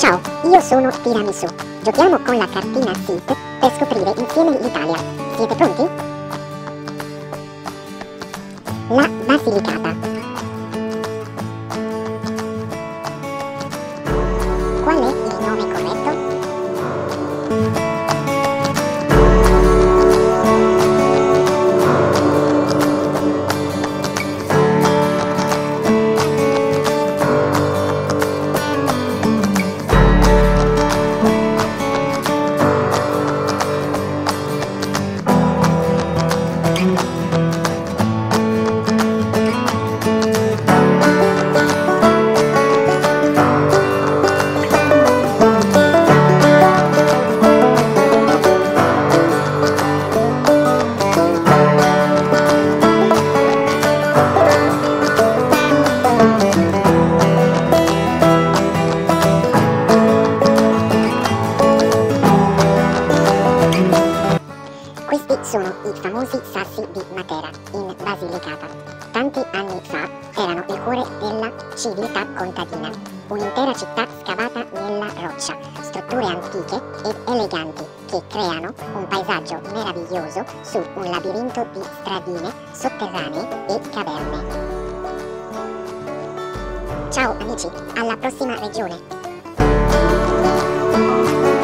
Ciao, io sono Tiramisù. Giochiamo con la cartina SIT per scoprire insieme l'Italia. Siete pronti? La Basilicata. Qual è il nome corretto? Questi sono i famosi sassi di Matera, in Basilicata. Tanti anni fa erano il cuore della civiltà contadina, un'intera città scavata nella roccia, strutture antiche ed eleganti che creano un paesaggio meraviglioso su un labirinto di stradine sotterranee e caverne. Ciao amici, alla prossima regione!